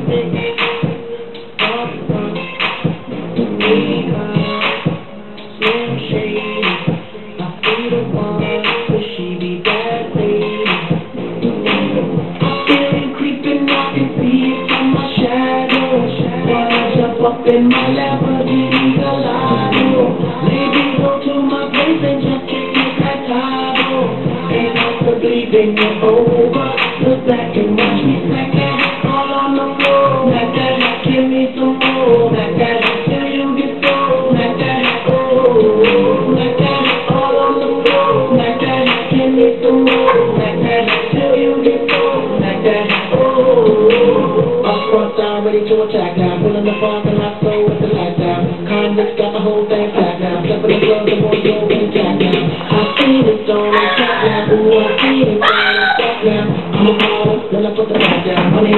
Up in my Lamborghini Gallardo, ladies go to my place and just kick it that table. And after bleeding it over, look back and watch me smack that all on the floor. Smack that, give me some more. Smack that, till you get full. Smack that, oh, smack that, all on the floor. Smack that, give me some more. Smack that, till you get full. Smack that, oh. Up front, I'm ready to attack now. Pulling the parking lot, so with the lights down. Convicts got the whole thing packed now. Stepping the club, the boys go and jack now. I see this on the track now. Ooh, I see it on the track now. I'm a baller, then I put the back down.